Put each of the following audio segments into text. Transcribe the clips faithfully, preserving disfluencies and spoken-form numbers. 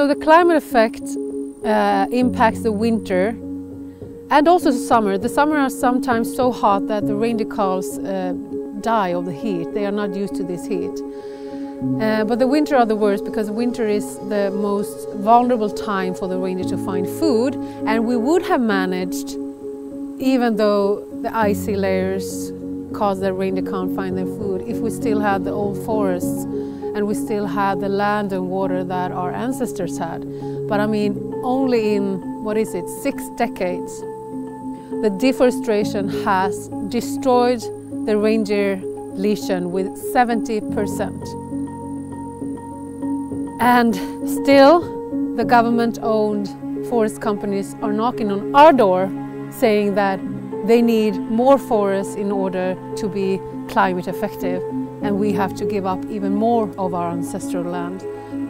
So the climate effect uh, impacts the winter and also the summer. The summer are sometimes so hot that the reindeer calves uh, die of the heat. They are not used to this heat. Uh, but the winter are the worst, because winter is the most vulnerable time for the reindeer to find food, and we would have managed, even though the icy layers cause the reindeer can't find their food, if we still had the old forests and we still had the land and water that our ancestors had. But I mean, only in, what is it, six decades, the deforestation has destroyed the reindeer legion with seventy percent. And still, the government-owned forest companies are knocking on our door saying that they need more forests in order to be climate effective, and we have to give up even more of our ancestral land.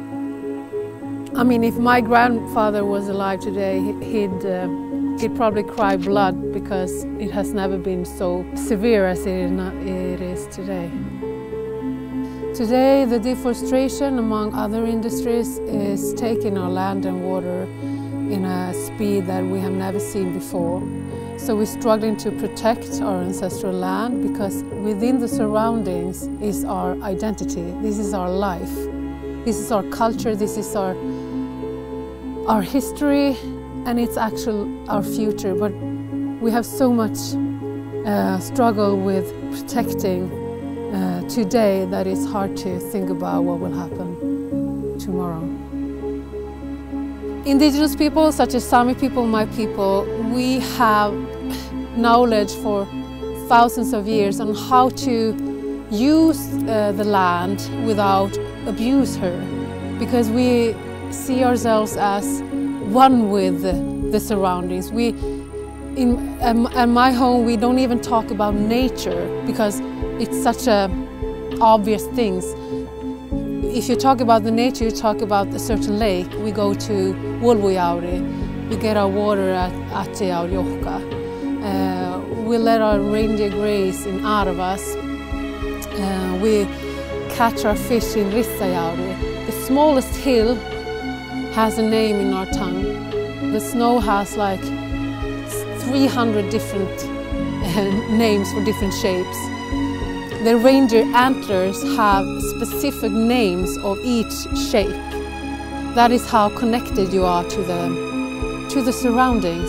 I mean, if my grandfather was alive today, he'd, uh, he'd probably cry blood, because it has never been so severe as it is today. Today, the deforestation, among other industries, is taking our land and water in a speed that we have never seen before. So we're struggling to protect our ancestral land, because within the surroundings is our identity. This is our life. This is our culture. This is our, our history, and it's actually our future. But we have so much uh, struggle with protecting Uh, today that it's hard to think about what will happen tomorrow. Indigenous people, such as Sami people, my people, we have knowledge for thousands of years on how to use uh, the land without abuse her, because we see ourselves as one with the, the surroundings. We, in um, at my home, we don't even talk about nature, because it's such a obvious things. If you talk about the nature, you talk about a certain lake. We go to Wolvojauri, we get our water at Attejaurjohka. Uh, we let our reindeer graze in Arvas. Uh, we catch our fish in Rissajauri. The smallest hill has a name in our tongue. The snow has like three hundred different uh, names for different shapes. The reindeer antlers have specific names of each shape. That is how connected you are to the, to the surroundings.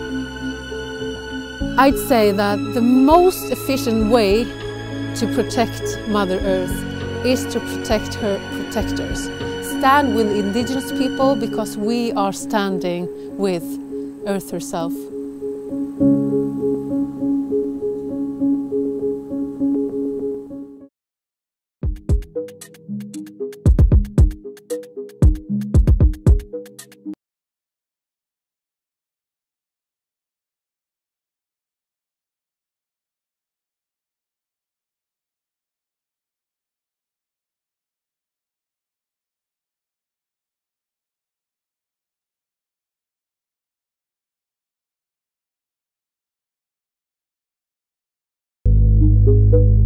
I'd say that the most efficient way to protect Mother Earth is to protect her protectors. Stand with Indigenous people, because we are standing with Earth herself. Thank you.